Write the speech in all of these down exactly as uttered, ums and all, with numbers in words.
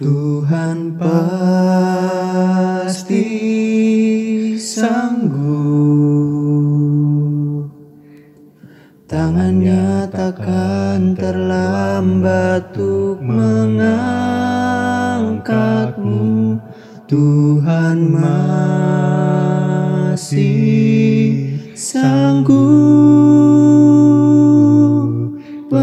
Tuhan pasti sanggup, tangannya takkan terlambat untuk mengangkatmu. Tuhan masih sanggup,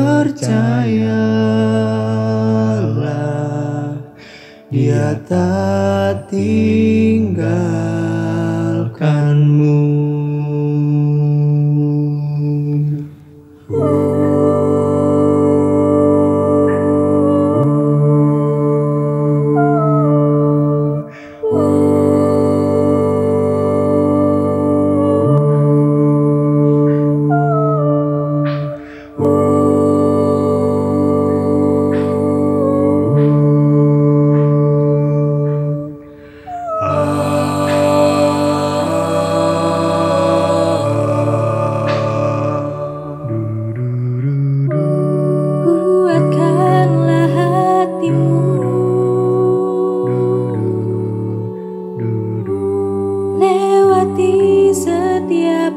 percayalah, Dia tak tinggalkanmu. Kuatkanlah hatimu, lewati setiap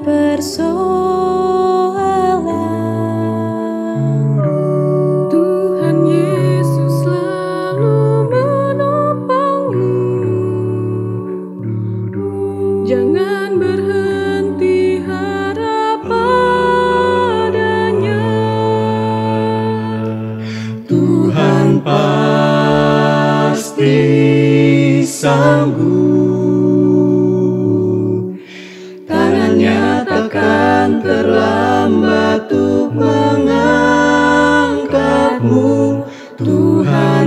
persoalan. Tuhan Yesus selalu menopangmu. Jangan berhenti harap padanya. Tuhan pasti sanggup, tangannya takkan terlambat untuk mengangkatmu. Tuhan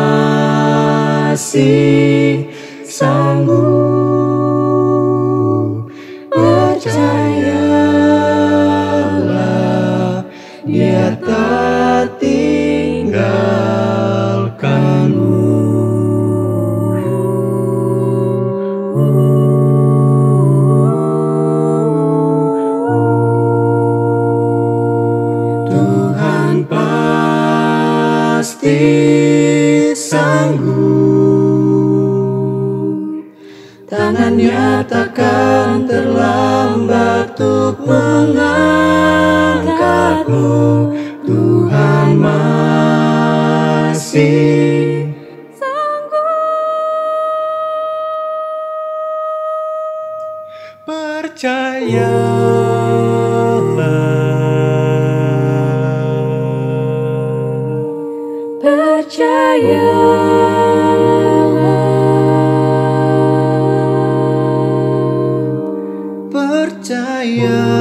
masih sanggup, percayalah, Dia tak tinggalkanmu. Tuhan pasti sanggup, tangannya takkan terlambat untuk mengangkatmu. Tuhan masih percayalah, Percayalah, percaya.